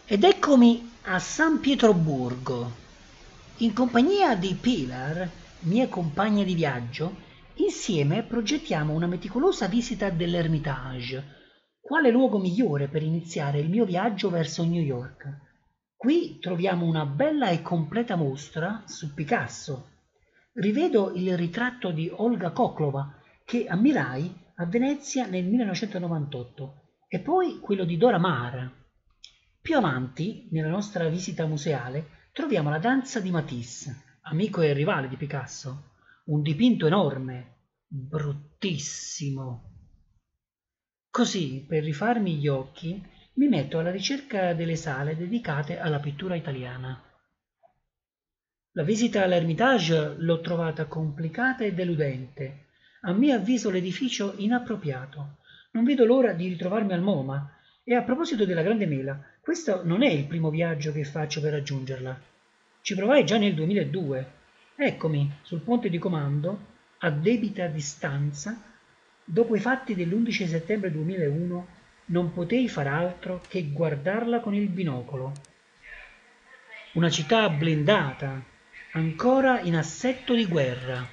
Ed eccomi a San Pietroburgo, in compagnia di Pilar, mia compagna di viaggio. Insieme progettiamo una meticolosa visita dell'Ermitage, quale luogo migliore per iniziare il mio viaggio verso New York. Qui troviamo una bella e completa mostra su Picasso. Rivedo il ritratto di Olga Koklova che ammirai a Venezia nel 1998 e poi quello di Dora Maar. Più avanti, nella nostra visita museale, troviamo la danza di Matisse, amico e rivale di Picasso, un dipinto enorme, bruttissimo. Così, per rifarmi gli occhi, mi metto alla ricerca delle sale dedicate alla pittura italiana. La visita all'Ermitage l'ho trovata complicata e deludente. A mio avviso l'edificio inappropriato. Non vedo l'ora di ritrovarmi al MoMA. E a proposito della Grande Mela, questo non è il primo viaggio che faccio per raggiungerla. Ci provai già nel 2002. Eccomi sul ponte di comando, a debita distanza. Dopo i fatti dell'11 settembre 2001 non potei far altro che guardarla con il binocolo. Una città blindata, ancora in assetto di guerra.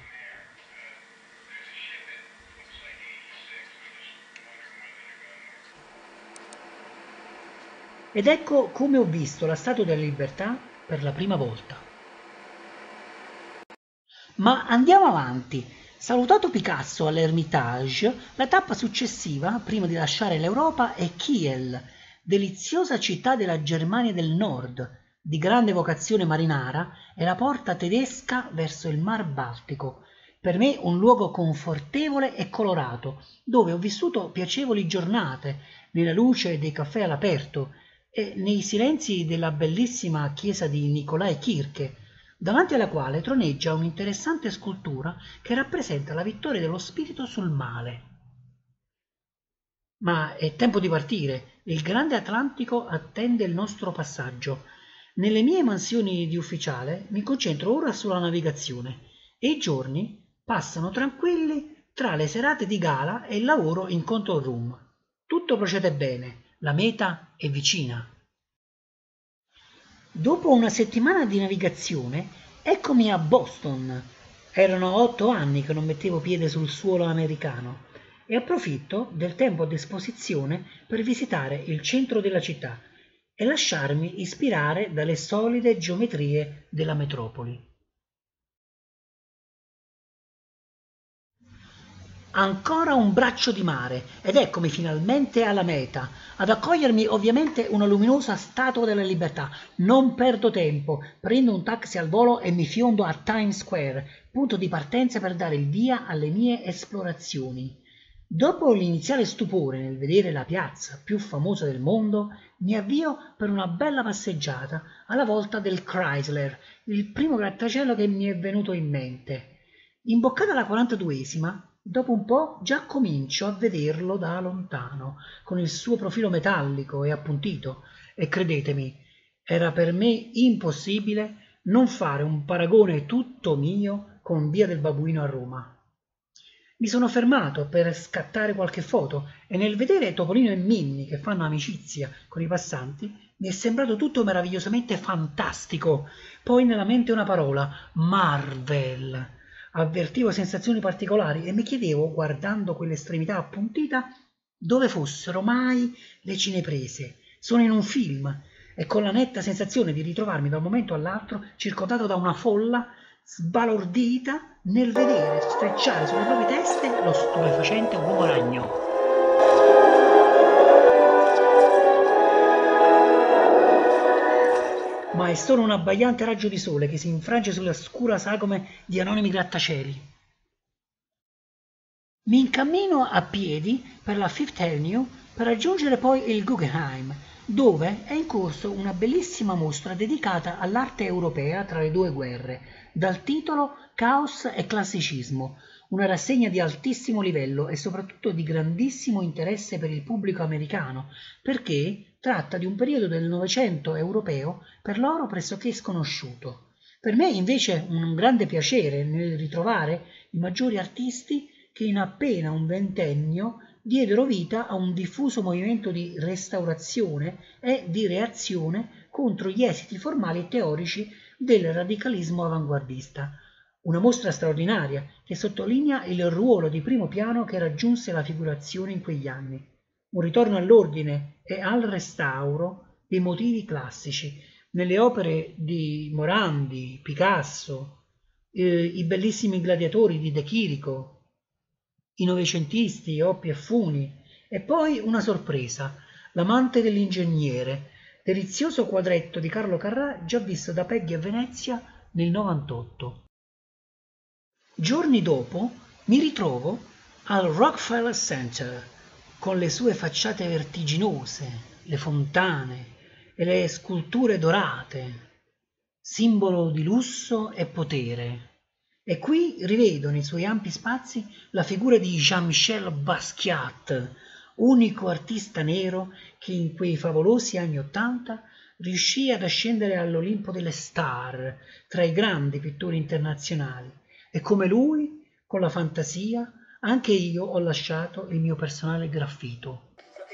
Ed ecco come ho visto la Statua della Libertà per la prima volta. Ma andiamo avanti. Salutato Picasso all'Ermitage, la tappa successiva, prima di lasciare l'Europa, è Kiel, deliziosa città della Germania del Nord, di grande vocazione marinara, è la porta tedesca verso il Mar Baltico. Per me un luogo confortevole e colorato, dove ho vissuto piacevoli giornate, nella luce dei caffè all'aperto e nei silenzi della bellissima chiesa di Nicolai Kirche, davanti alla quale troneggia un'interessante scultura che rappresenta la vittoria dello spirito sul male. Ma è tempo di partire, il grande Atlantico attende il nostro passaggio. Nelle mie mansioni di ufficiale mi concentro ora sulla navigazione e i giorni passano tranquilli tra le serate di gala e il lavoro in control room. Tutto procede bene, la meta è vicina. Dopo una settimana di navigazione, eccomi a Boston. Erano 8 anni che non mettevo piede sul suolo americano e approfitto del tempo a disposizione per visitare il centro della città e lasciarmi ispirare dalle solide geometrie della metropoli. Ancora un braccio di mare ed eccomi finalmente alla meta. Ad accogliermi ovviamente una luminosa Statua della Libertà. Non perdo tempo, prendo un taxi al volo e mi fiondo a Times Square, punto di partenza per dare il via alle mie esplorazioni. Dopo l'iniziale stupore nel vedere la piazza più famosa del mondo, mi avvio per una bella passeggiata alla volta del Chrysler, il primo grattacielo che mi è venuto in mente. Imboccata la 42esima, dopo un po' già comincio a vederlo da lontano, con il suo profilo metallico e appuntito, e credetemi, era per me impossibile non fare un paragone tutto mio con Via del Babuino a Roma. Mi sono fermato per scattare qualche foto e nel vedere Topolino e Minni che fanno amicizia con i passanti mi è sembrato tutto meravigliosamente fantastico. Poi nella mente una parola, Marvel. Avvertivo sensazioni particolari e mi chiedevo, guardando quell'estremità appuntita, dove fossero mai le cineprese. Sono in un film e con la netta sensazione di ritrovarmi da un momento all'altro circondato da una folla sbalordita nel vedere sfrecciare sulle proprie teste lo stupefacente uomo ragno. Ma è solo un abbagliante raggio di sole che si infrange sulle scura sagome di anonimi grattacieli. Mi incammino a piedi per la Fifth Avenue per raggiungere poi il Guggenheim, dove è in corso una bellissima mostra dedicata all'arte europea tra le due guerre, dal titolo Caos e classicismo, una rassegna di altissimo livello e soprattutto di grandissimo interesse per il pubblico americano, perché tratta di un periodo del Novecento europeo per loro pressoché sconosciuto. Per me invece un grande piacere nel ritrovare i maggiori artisti che in appena un ventennio diedero vita a un diffuso movimento di restaurazione e di reazione contro gli esiti formali e teorici del radicalismo avanguardista. Una mostra straordinaria che sottolinea il ruolo di primo piano che raggiunse la figurazione in quegli anni. Un ritorno all'ordine e al restauro dei motivi classici nelle opere di Morandi, Picasso, i bellissimi gladiatori di De Chirico, i novecentisti, Oppi e Funi, e poi una sorpresa, l'amante dell'ingegnere, delizioso quadretto di Carlo Carrà già visto da Peggy a Venezia nel 98. Giorni dopo mi ritrovo al Rockefeller Center con le sue facciate vertiginose, le fontane e le sculture dorate, simbolo di lusso e potere. E qui rivedo nei suoi ampi spazi la figura di Jean-Michel Basquiat, unico artista nero che in quei favolosi anni '80 riuscì ad ascendere all'Olimpo delle star tra i grandi pittori internazionali. E come lui, con la fantasia, anche io ho lasciato il mio personale graffito.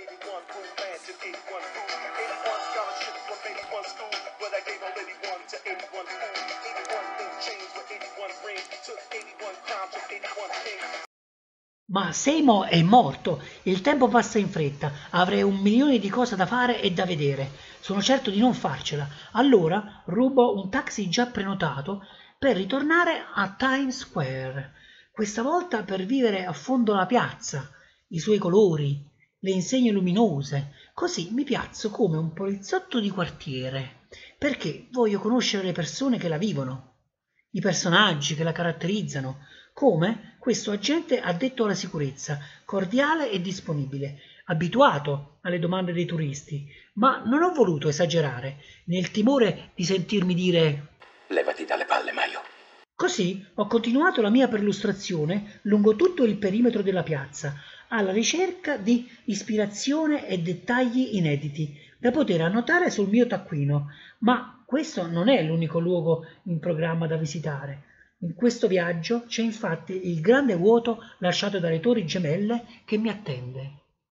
Ma Seimo è morto, il tempo passa in fretta, avrei 1 milione di cose da fare e da vedere. Sono certo di non farcela. Allora rubo un taxi già prenotato per ritornare a Times Square, questa volta per vivere a fondo la piazza, i suoi colori, le insegne luminose, così mi piazzo come un poliziotto di quartiere, perché voglio conoscere le persone che la vivono, i personaggi che la caratterizzano, come questo agente addetto alla sicurezza, cordiale e disponibile, abituato alle domande dei turisti, ma non ho voluto esagerare, nel timore di sentirmi dire levati dalle palle, Maio. Così ho continuato la mia perlustrazione lungo tutto il perimetro della piazza, alla ricerca di ispirazione e dettagli inediti da poter annotare sul mio taccuino, ma questo non è l'unico luogo in programma da visitare. In questo viaggio c'è infatti il grande vuoto lasciato dalle torri gemelle che mi attende.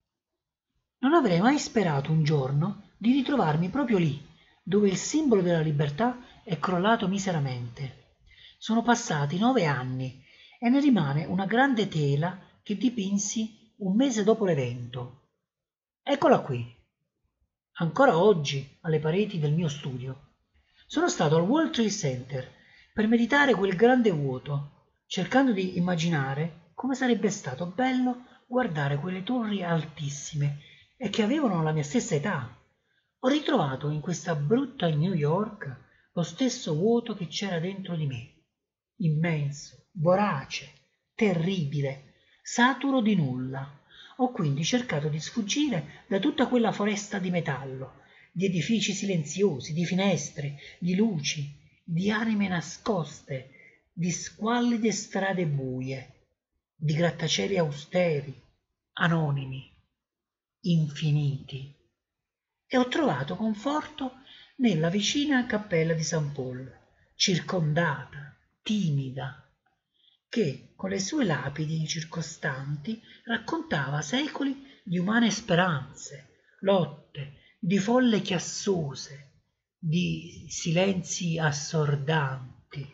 Non avrei mai sperato un giorno di ritrovarmi proprio lì, dove il simbolo della libertà è crollato miseramente. Sono passati 9 anni e ne rimane una grande tela che dipinsi un mese dopo l'evento. Eccola qui, ancora oggi alle pareti del mio studio. Sono stato al World Trade Center per meditare quel grande vuoto, cercando di immaginare come sarebbe stato bello guardare quelle torri altissime e che avevano la mia stessa età. Ho ritrovato in questa brutta New York lo stesso vuoto che c'era dentro di me, immenso, vorace, terribile, saturo di nulla. Ho quindi cercato di sfuggire da tutta quella foresta di metallo, di edifici silenziosi, di finestre, di luci, di anime nascoste, di squallide strade buie, di grattacieli austeri, anonimi, infiniti. E ho trovato conforto nella vicina cappella di San Paul, circondata, timida, che con le sue lapidi circostanti raccontava secoli di umane speranze, lotte, di folle chiassose, di silenzi assordanti.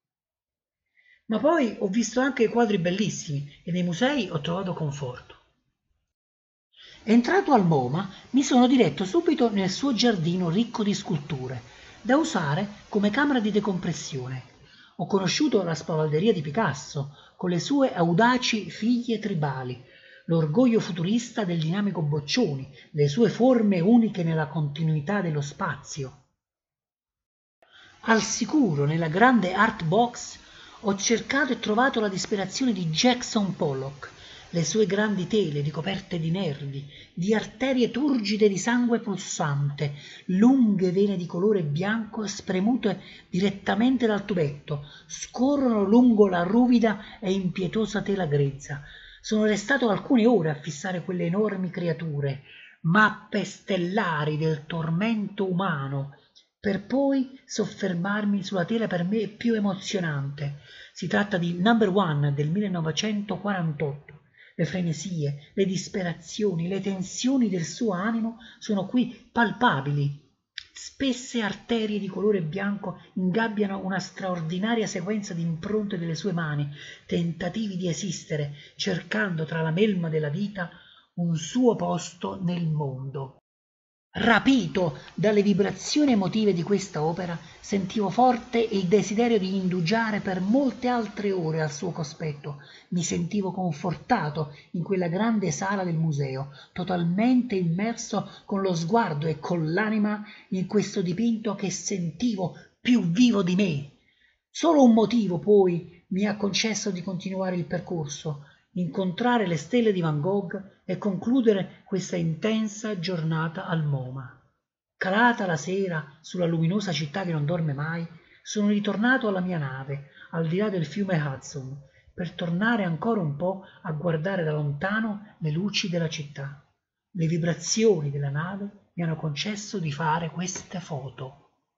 Ma poi ho visto anche quadri bellissimi e nei musei ho trovato conforto. Entrato al MoMA, mi sono diretto subito nel suo giardino ricco di sculture, da usare come camera di decompressione. Ho conosciuto la spavalderia di Picasso, con le sue audaci figlie tribali, l'orgoglio futurista del dinamico Boccioni, le sue forme uniche nella continuità dello spazio. Al sicuro, nella grande art box, ho cercato e trovato la disperazione di Jackson Pollock, le sue grandi tele ricoperte di nervi, di arterie turgide di sangue pulsante, lunghe vene di colore bianco spremute direttamente dal tubetto, scorrono lungo la ruvida e impietosa tela grezza. Sono restato alcune ore a fissare quelle enormi creature, mappe stellari del tormento umano, per poi soffermarmi sulla tela per me più emozionante. Si tratta di Number One del 1948. Le frenesie, le disperazioni, le tensioni del suo animo sono qui palpabili. Spesse arterie di colore bianco ingabbiano una straordinaria sequenza di impronte delle sue mani, tentativi di esistere, cercando tra la melma della vita un suo posto nel mondo. Rapito dalle vibrazioni emotive di questa opera, sentivo forte il desiderio di indugiare per molte altre ore al suo cospetto. Mi sentivo confortato in quella grande sala del museo, totalmente immerso con lo sguardo e con l'anima in questo dipinto che sentivo più vivo di me. Solo un motivo, poi, mi ha concesso di continuare il percorso: incontrare le stelle di Van Gogh e concludere questa intensa giornata al MoMA. Calata la sera sulla luminosa città che non dorme mai, sono ritornato alla mia nave, al di là del fiume Hudson, per tornare ancora un po' a guardare da lontano le luci della città. Le vibrazioni della nave mi hanno concesso di fare queste foto.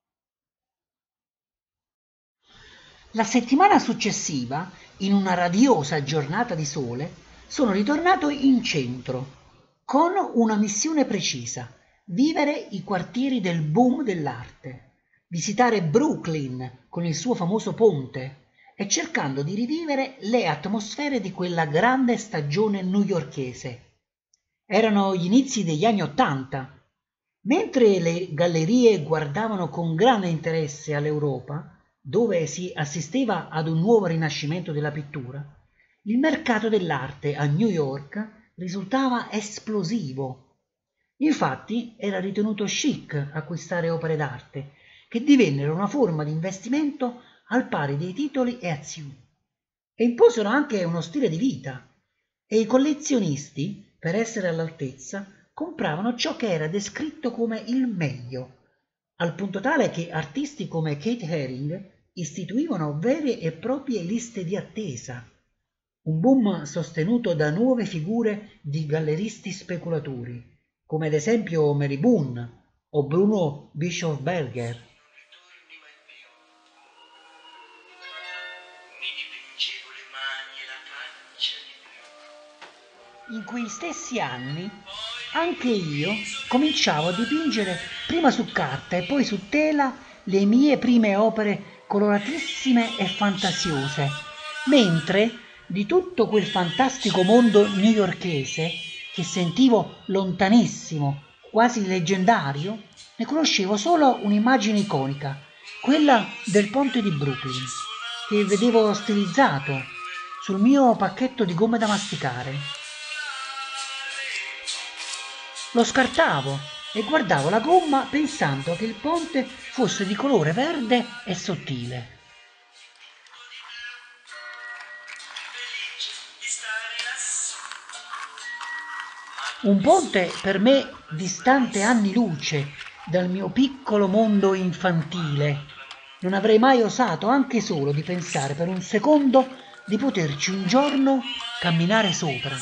La settimana successiva, in una radiosa giornata di sole, sono ritornato in centro, con una missione precisa: vivere i quartieri del boom dell'arte, visitare Brooklyn con il suo famoso ponte e cercando di rivivere le atmosfere di quella grande stagione newyorkese. Erano gli inizi degli anni '80. Mentre le gallerie guardavano con grande interesse all'Europa, dove si assisteva ad un nuovo rinascimento della pittura, il mercato dell'arte a New York risultava esplosivo. Infatti era ritenuto chic acquistare opere d'arte, che divennero una forma di investimento al pari dei titoli e azioni, e imposero anche uno stile di vita, e i collezionisti, per essere all'altezza, compravano ciò che era descritto come il meglio, al punto tale che artisti come Kate Haring istituivano vere e proprie liste di attesa, un boom sostenuto da nuove figure di galleristi speculatori, come ad esempio Mary Boone o Bruno Bischofberger. In quei stessi anni anche io cominciavo a dipingere prima su carta e poi su tela le mie prime opere coloratissime e fantasiose, mentre di tutto quel fantastico mondo newyorkese che sentivo lontanissimo, quasi leggendario, ne conoscevo solo un'immagine iconica, quella del ponte di Brooklyn, che vedevo stilizzato sul mio pacchetto di gomme da masticare. Lo scartavo e guardavo la gomma pensando che il ponte fosse di colore verde e sottile. Un ponte per me distante anni luce dal mio piccolo mondo infantile. Non avrei mai osato anche solo di pensare per un secondo di poterci un giorno camminare sopra.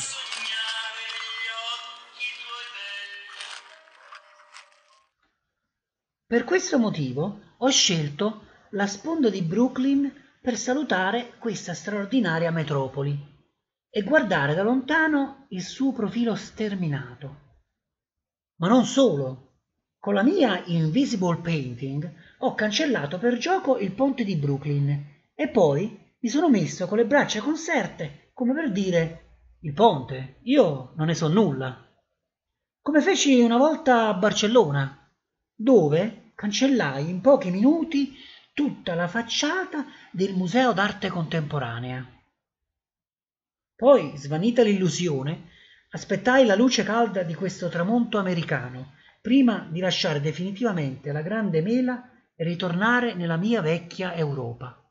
Per questo motivo ho scelto la sponda di Brooklyn per salutare questa straordinaria metropoli e guardare da lontano il suo profilo sterminato. Ma non solo. Con la mia Invisible Painting ho cancellato per gioco il ponte di Brooklyn e poi mi sono messo con le braccia conserte come per dire: il ponte, io non ne so nulla. Come feci una volta a Barcellona, dove cancellai in pochi minuti tutta la facciata del Museo d'Arte Contemporanea. Poi, svanita l'illusione, aspettai la luce calda di questo tramonto americano, prima di lasciare definitivamente la grande mela e ritornare nella mia vecchia Europa.